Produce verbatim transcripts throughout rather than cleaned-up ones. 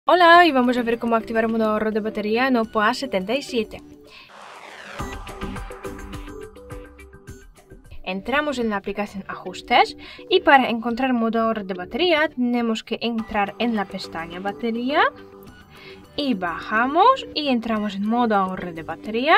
Hola, y vamos a ver cómo activar el modo ahorro de batería en Oppo A setenta y siete. Entramos en la aplicación Ajustes y para encontrar modo ahorro de batería tenemos que entrar en la pestaña Batería y bajamos y entramos en modo ahorro de batería.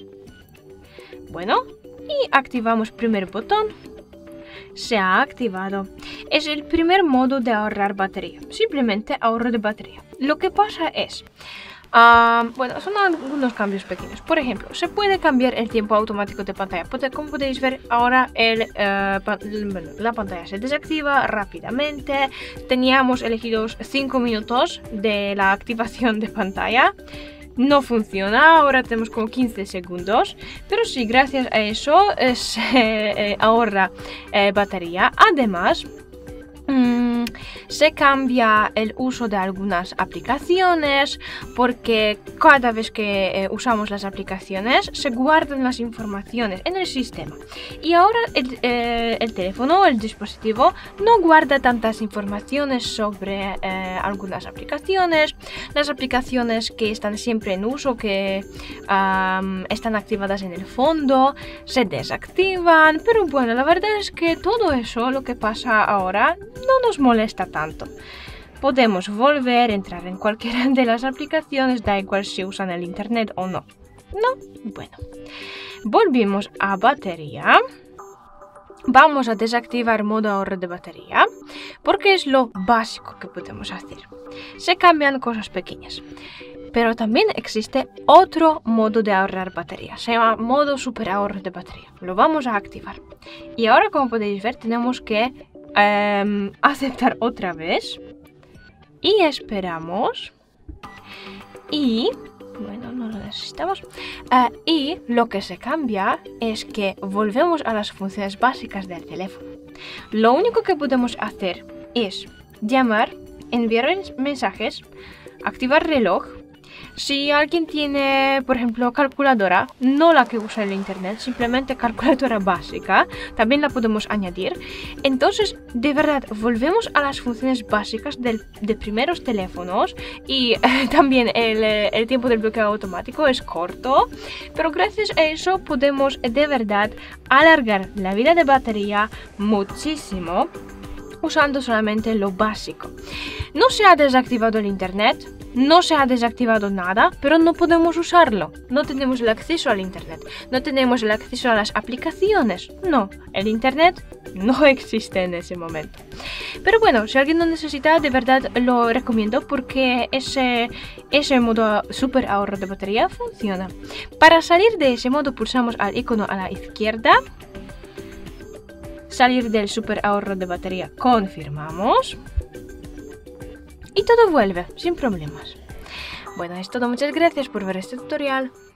Bueno, y activamos primer botón. Se ha activado. Es el primer modo de ahorrar batería, simplemente ahorro de batería. Lo que pasa es, uh, bueno, son algunos cambios pequeños. Por ejemplo, se puede cambiar el tiempo automático de pantalla. Como podéis ver, ahora el, uh, pa bueno, la pantalla se desactiva rápidamente. Teníamos elegidos cinco minutos de la activación de pantalla. No funciona, ahora tenemos como quince segundos, pero sí, gracias a eso eh, se eh, ahorra eh, batería. Además, mmm, se cambia el uso de algunas aplicaciones, porque cada vez que eh, usamos las aplicaciones se guardan las informaciones en el sistema. Y ahora el, eh, el teléfono, el dispositivo, no guarda tantas informaciones sobre eh, algunas aplicaciones. Las aplicaciones que están siempre en uso, que um, están activadas en el fondo, se desactivan. Pero bueno, la verdad es que todo eso, lo que pasa ahora, no nos molesta tanto. Podemos volver a entrar en cualquiera de las aplicaciones, da igual si usan el internet o no. No, bueno. Volvimos a batería. Vamos a desactivar modo ahorro de batería, porque es lo básico que podemos hacer. Se cambian cosas pequeñas. Pero también existe otro modo de ahorrar batería. Se llama modo super ahorro de batería. Lo vamos a activar. Y ahora, como podéis ver, tenemos que um, aceptar otra vez. Y esperamos. Y... bueno, no lo necesitamos. Uh, y lo que se cambia es que volvemos a las funciones básicas del teléfono. Lo único que podemos hacer es llamar, enviar mensajes, activar reloj. Si alguien tiene, por ejemplo, calculadora, no la que usa el internet, simplemente calculadora básica, también la podemos añadir. Entonces, de verdad, volvemos a las funciones básicas del, de primeros teléfonos. Y eh, también el, el tiempo del bloqueo automático es corto, pero gracias a eso podemos de verdad alargar la vida de batería muchísimo, usando solamente lo básico. No se ha desactivado el internet, no se ha desactivado nada, pero no podemos usarlo. No tenemos el acceso al internet, no tenemos el acceso a las aplicaciones. No, el internet no existe en ese momento. Pero bueno, si alguien lo necesita, de verdad lo recomiendo, porque ese, ese modo super ahorro de batería funciona. Para salir de ese modo pulsamos al icono a la izquierda. Salir del super ahorro de batería, confirmamos. Y todo vuelve, sin problemas. Bueno, es todo. Muchas gracias por ver este tutorial.